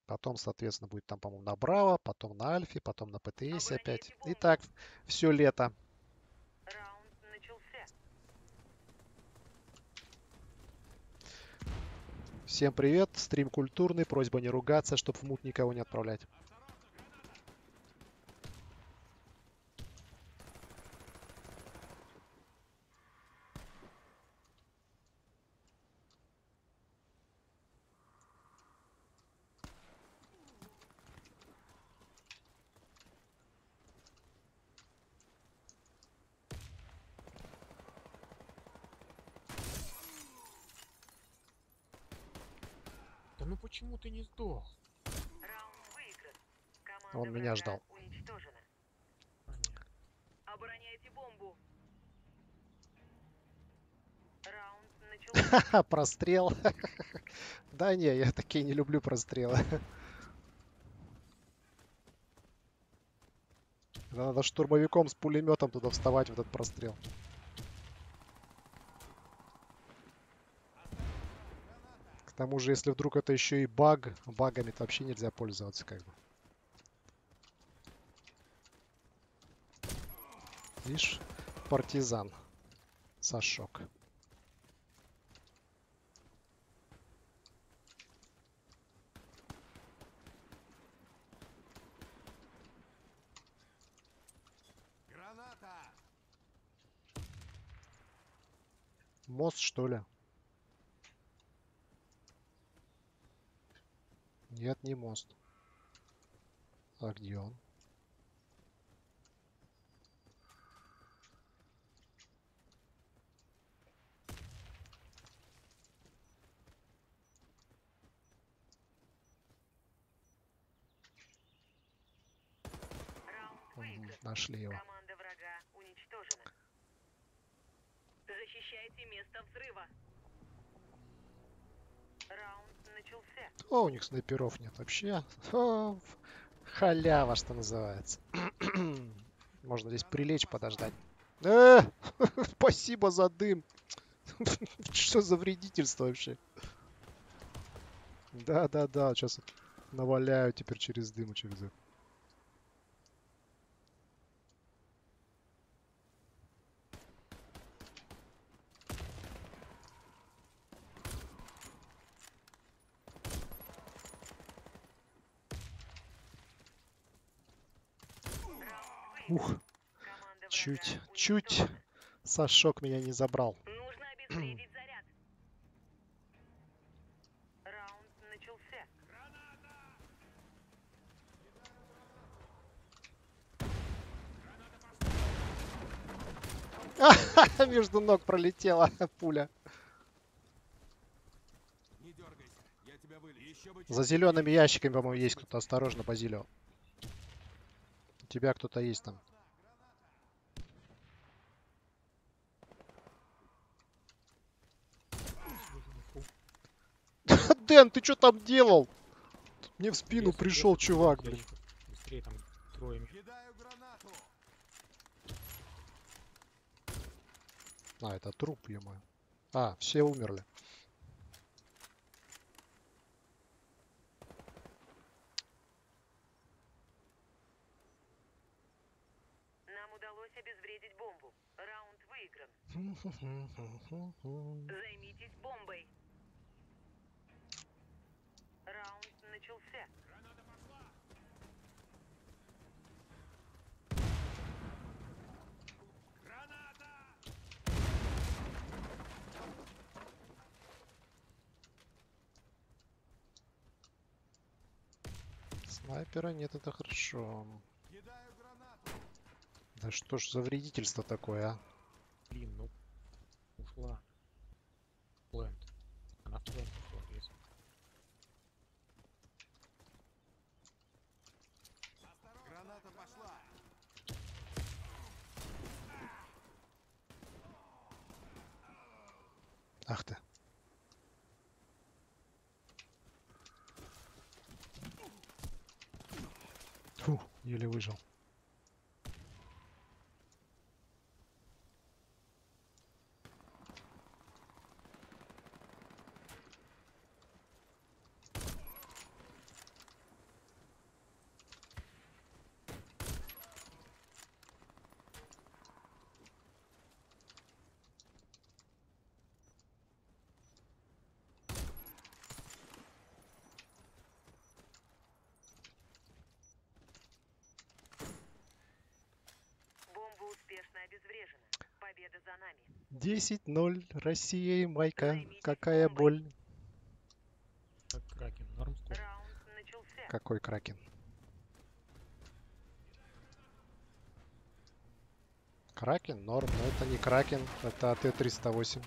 Потом, соответственно, будет там, по-моему, на Браво, потом на Альфе, потом на ПТС опять. Обороняйте И бомбу. так все лето. Раунд начался. Всем привет, стрим культурный, просьба не ругаться, чтобы в мут никого не отправлять. Да ну почему ты не сдох? Раунд выигран. Команда Он меня врага ждал. уничтожена. Понятно. Обороняйте бомбу. Раунд начался. Ха, прострел. Да не, я такие не люблю прострелы. Надо штурмовиком с пулеметом туда вставать в этот прострел. К тому же, если вдруг это еще и баг, багами-то вообще нельзя пользоваться как бы. Видишь, партизан. Сашок. Граната! Мост, что ли? Нет, не мост. А где он? Раунд Мгм, выигран. нашли его. Команда врага уничтожена. Защищайте место взрыва. Раунд начался. О, у них снайперов нет вообще. О, халява, что называется. Можно здесь прилечь, подождать. Спасибо за дым. Что за вредительство вообще? Да-да-да, сейчас наваляю теперь через дым, через это. Ух, Команда врага чуть уничтожена. Сашок меня не забрал. Нужно обезвредить заряд. Раунд начался. Между ног пролетела пуля. Не дергайся, я тебя вылечу. Еще бы За зелеными ящиками, по-моему, есть кто-то. Осторожно, Базилио. У тебя кто-то есть там. Дэн, ты что там делал? Мне в спину пришел чувак, блин. Быстрее там трое. Кидаю гранату. А, это труп, ё-моё. А, все умерли. Нам удалось обезвредить бомбу. Раунд выигран. Займитесь бомбой. Раунд начался. Снайпера нет, это хорошо. Кидаю гранату. Да что ж за вредительство такое, а? Блин, ну ушла. Плент. Она в плент ушла, если. Граната пошла. Ах ты. Фу, еле выжил. за нами. 10-0. Россия и Майка. Займитесь Какая бомбой. боль. Как Кракен, норм скоро. Раунд начался. Какой кракен? Кракен? Норм. Но это не кракен. Это АТ-308.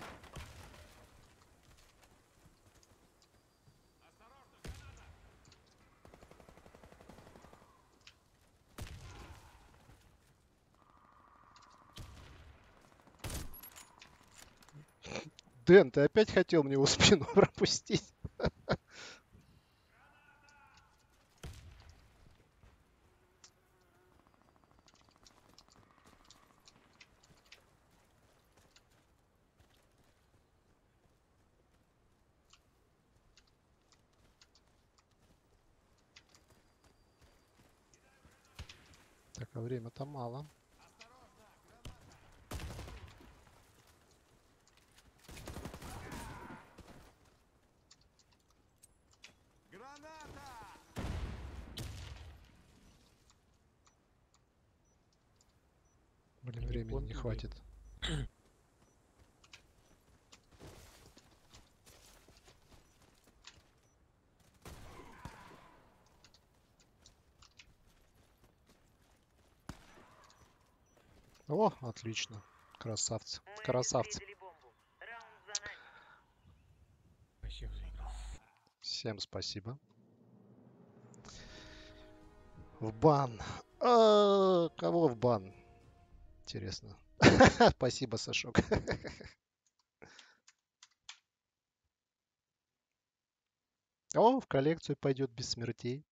Дэн, ты опять хотел мне его спину пропустить? Так, а время-то мало. Граната! Блин, времени не Телефон хватит. О, отлично. Красавцы. Мы Красавцы. обезвредили бомбу. Раунд за нами. Спасибо за игру. Всем спасибо. В бан. Кого в бан? Интересно. Спасибо, Сашок. О, в коллекцию пойдет без смертей.